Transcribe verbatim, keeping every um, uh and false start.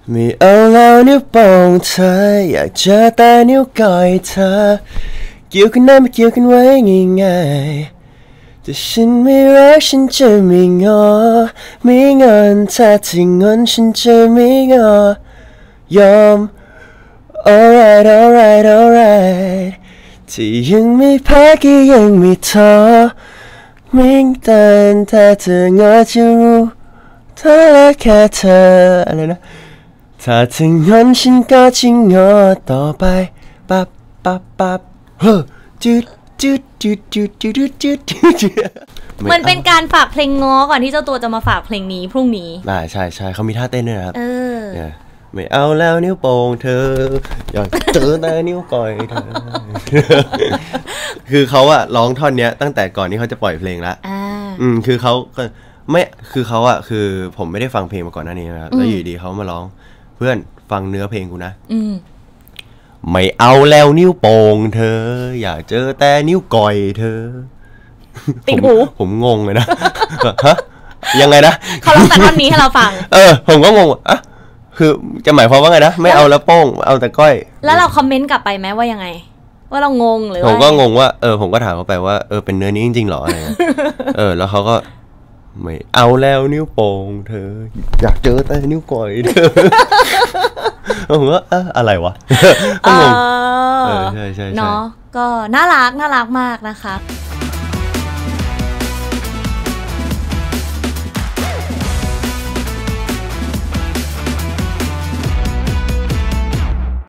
ไม่เอาแล้วนิ้วโป้งเธออยากเจอแต่นิ้วก้อยเธอเกี่ยวกันได้ไม่เกี่ยวกันไว้ง่ายๆแต่ฉันไม่รักฉันจะไม่งอไม่งอนถ้าที่งอนฉันจะไม่งอยอม alright alright alright ที่ยังไม่พักก็ยังไม่ท้อไม่ตันถ้าเธองอจะรู้ถ้ารักแค่เธออะไรนะถ้าถึงงั้นฉันก็จะงอต่อไปปั๊บปั๊บปั๊บเฮ้อจุดจุดจุดจุดจุดจุดจุดจุดมันเป็นการฝากเพลงง้อก่อนที่เจ้าตัวจะมาฝากเพลงนี้พรุ่งนี้อ่าใช่ใช่เขามีท่าเต้นด้วยนะครับเออไม่เอาแล้วนิ้วโป้งเธออยากเจอแต่นิ้วก้อยเธอคือเขาอะร้องท่อนเนี้ยตั้งแต่ก่อนที่เขาจะปล่อยเพลงละอืมคือเขาก็ไม่คือเขาอะคือผมไม่ได้ฟังเพลงมาก่อนหน้านี้นะครับแล้วอยู่ดีเขามาร้องเพื่อนฟังเนื้อเพลงกูนะไม่เอาแล้วนิ้วโป้งเธออยากเจอแต่นิ้วก้อยเธอติดหูผมงงเลยนะฮะยังไงนะเขาร้องแต่ท่อนนี้ให้เราฟังเออผมก็งงอ่ะคือจะหมายความว่าไงนะไม่เอาแล้วโป้งเอาแต่ก้อยแล้วเราคอมเมนต์กลับไปไหมว่ายังไงว่าเรางงหรือผมก็งงว่าเออผมก็ถามเขาไปว่าเออเป็นเนื้อนี้จริงๆหรออะไรเงี้ยเออแล้วเขาก็ไม่เอาแล้วนิ้วโป้งเธออยากเจอแต่นิ้วก้อยเธอผมว่าอะไรวะก็งงเออใช่ใช่เนาะก็น่ารักน่ารักมากนะคะ